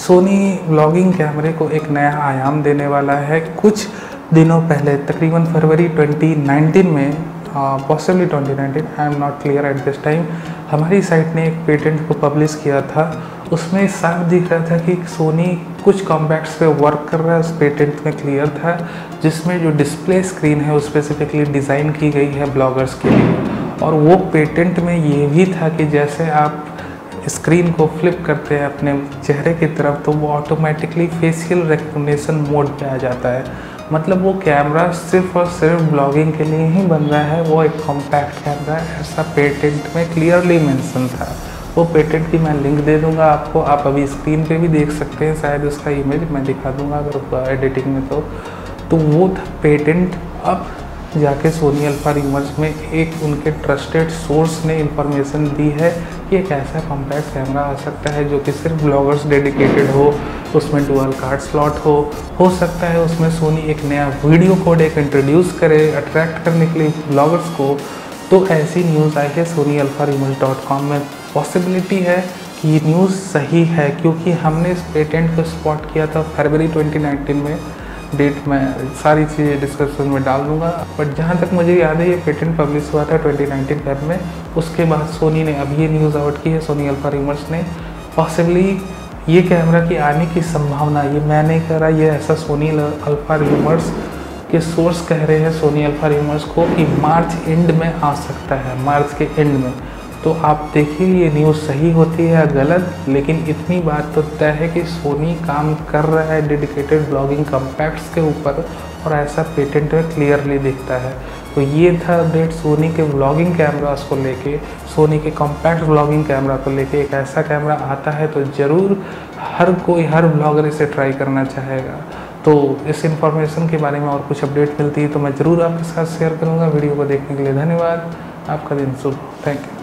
Soni vlogging कैमरे को एक नया आयाम देने वाला है। कुछ दिनों पहले तकरीबन फरवरी 2019 में, possibly 2019, I am not clear at this time, हमारी साइट ने एक पेटेंट को पब्लिश किया था। उसमें साफ दिख रहा था कि सोनी कुछ कॉम्पैक्ट्स पे वर्क कर रहा है। उस पेटेंट में क्लियर था, जिसमें जो डिस्प्ले स्क्रीन है वो स्पेसिफिकली डिज़ाइन की गई है ब्लॉगर्स के लिए। और वो पेटेंट में ये भी था कि जैसे आप स्क्रीन को फ्लिप करते हैं अपने चेहरे की तरफ, तो वो ऑटोमेटिकली फेशियल रिकग्निशन मोड पे आ जाता है। मतलब वो कैमरा सिर्फ और सिर्फ ब्लॉगिंग के लिए ही बन रहा है, वो एक कॉम्पैक्ट कैमरा है, ऐसा पेटेंट में क्लियरली मेंशन था। वो पेटेंट की मैं लिंक दे दूंगा आपको, आप अभी स्क्रीन पे भी देख सकते हैं, शायद उसका इमेज मैं दिखा दूंगा अगर एडिटिंग में। तो वो था पेटेंट। अब जाके सोनी अल्फा रूमर्स में एक उनके ट्रस्टेड सोर्स ने इंफॉर्मेशन दी है कि एक ऐसा कॉम्पैक्ट कैमरा आ सकता है जो कि सिर्फ ब्लॉगर्स डेडिकेटेड हो, उसमें डुअल कार्ड स्लॉट हो सकता है उसमें सोनी एक नया वीडियो कोड एक इंट्रोड्यूस करे अट्रैक्ट करने के लिए ब्लॉगर्स को। तो ऐसी न्यूज़ आई है sonyalpharumors.com में। पॉसिबिलिटी है कि ये न्यूज़ सही है, क्योंकि हमने इस पेटेंट को स्पॉट किया था फरवरी 2019 में। डेट मैं सारी चीज़ें डिस्क्रिप्शन में डाल दूंगा, बट जहाँ तक मुझे याद है ये पेटेंट पब्लिश हुआ था 2019 फेब में। उसके बाद सोनी ने अब ये न्यूज़ आउट की है, सोनी अल्फा रूमर्स ने। पॉसिबली ये कैमरा की आने की संभावना, ये मैं नहीं कह रहा, ये ऐसा सोनी अल्फा रूमर्स के सोर्स कह रहे हैं सोनी अल्फा रूमर्स को कि मार्च एंड में आ सकता है, मार्च के एंड में। तो आप देखिए ये न्यूज़ सही होती है या गलत, लेकिन इतनी बात तो तय है कि सोनी काम कर रहा है डेडिकेटेड ब्लॉगिंग कॉम्पैक्ट्स के ऊपर, और ऐसा पेटेंट में क्लियरली दिखता है। तो ये था अपडेट सोनी के व्लॉगिंग कैमरास को लेके, सोनी के कॉम्पैक्ट व्लॉगिंग कैमरा को लेके। एक ऐसा कैमरा आता है तो ज़रूर हर ब्लॉगर इसे ट्राई करना चाहेगा। तो इस इन्फॉर्मेशन के बारे में और कुछ अपडेट मिलती है तो मैं ज़रूर आपके साथ शेयर करूँगा। वीडियो को देखने के लिए धन्यवाद। आपका दिन शुभ। Thank you.